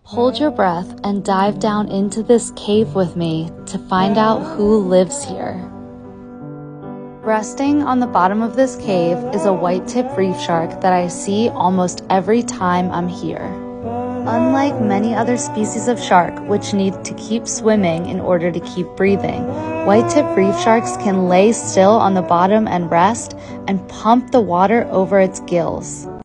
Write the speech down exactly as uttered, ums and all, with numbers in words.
Hold your breath and dive down into this cave with me to find out who lives here. Resting on the bottom of this cave is a white-tip reef shark that I see almost every time I'm here. Unlike many other species of shark, which need to keep swimming in order to keep breathing, white-tip reef sharks can lay still on the bottom and rest and pump the water over its gills.